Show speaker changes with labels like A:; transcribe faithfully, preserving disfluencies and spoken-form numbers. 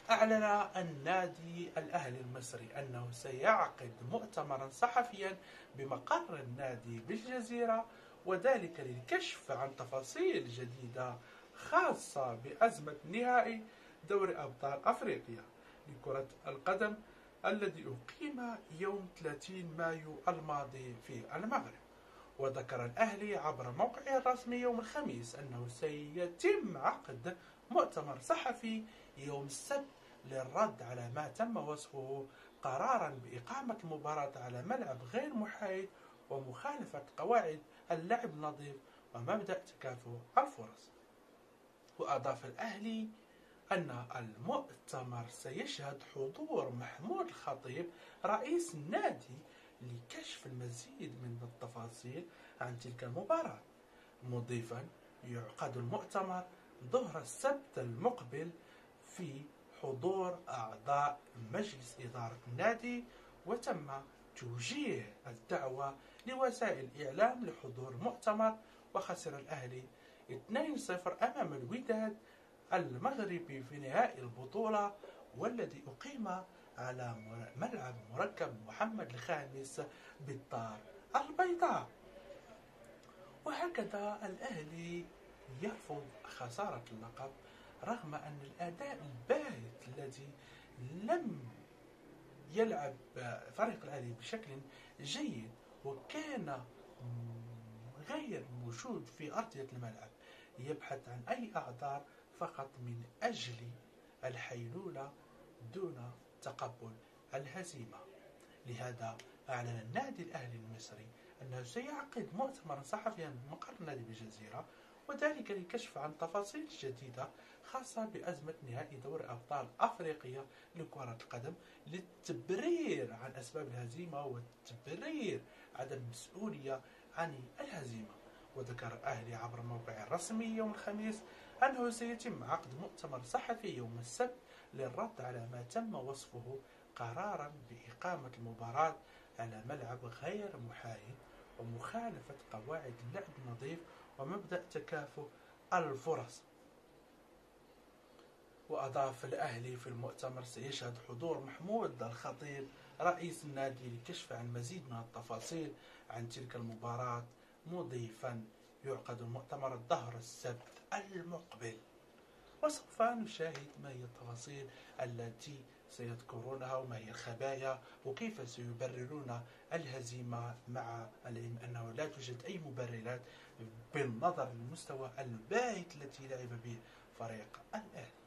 A: أعلن النادي الأهلي المصري أنه سيعقد مؤتمرا صحفيا بمقر النادي بالجزيرة، وذلك للكشف عن تفاصيل جديدة خاصة بأزمة نهائي دوري أبطال أفريقيا لكرة القدم الذي أقيم يوم ثلاثين مايو الماضي في المغرب. وذكر الأهلي عبر موقعه الرسمي يوم الخميس أنه سيتم عقد مؤتمر صحفي يوم السبت للرد على ما تم وصفه قرارا بإقامة المباراة على ملعب غير محايد ومخالفة قواعد اللعب النظيف ومبدأ تكافؤ الفرص. وأضاف الأهلي أن المؤتمر سيشهد حضور محمود الخطيب رئيس النادي لكشف المزيد من التفاصيل عن تلك المباراة، مضيفا يعقد المؤتمر ظهر السبت المقبل في حضور أعضاء مجلس إدارة النادي، وتم توجيه الدعوة لوسائل الإعلام لحضور المؤتمر. وخسر الأهلي اثنين صفر أمام الوداد المغربي في نهائي البطولة، والذي أقيم على ملعب مركب محمد الخامس بالدار البيضاء. وهكذا الأهلي يرفض خسارة اللقب رغم أن الأداء الباهت الذي لم يلعب فريق الأهلي بشكل جيد وكان غير موجود في أرضية الملعب يبحث عن أي أعذار فقط من أجل الحيلولة دون تقبل الهزيمة. لهذا أعلن النادي الأهلي المصري أنه سيعقد مؤتمرا صحفيا بمقر النادي بالجزيرة، وذلك للكشف عن تفاصيل جديدة خاصة بأزمة نهائي دوري أبطال أفريقيا لكرة القدم للتبرير عن أسباب الهزيمة والتبرير عدم المسؤولية عن الهزيمة. وذكر الأهلي عبر موقعه الرسمي يوم الخميس أنه سيتم عقد مؤتمر صحفي يوم السبت للرد على ما تم وصفه قرارا بإقامة المباراة على ملعب غير محايد ومخالفة قواعد اللعب النظيف ومبدأ تكافؤ الفرص. وأضاف الأهلي في المؤتمر سيشهد حضور محمود الخطيب رئيس النادي لكشف عن مزيد من التفاصيل عن تلك المباراة، مضيفا يعقد المؤتمر الظهر السبت المقبل، وسوف نشاهد ما هي التفاصيل التي سيذكرونها وما هي الخبايا وكيف سيبررون الهزيمة، مع العلم أنه لا توجد أي مبررات بالنظر للمستوى الباهت التي لعب به فريق الأهلي.